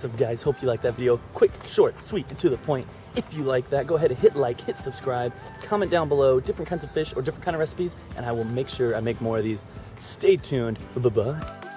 What's up, guys? Hope you liked that video. Quick, short, sweet, and to the point. If you like that, go ahead and hit like, hit subscribe, comment down below different kinds of fish or different kind of recipes, and I will make sure I make more of these. Stay tuned. Bye-bye.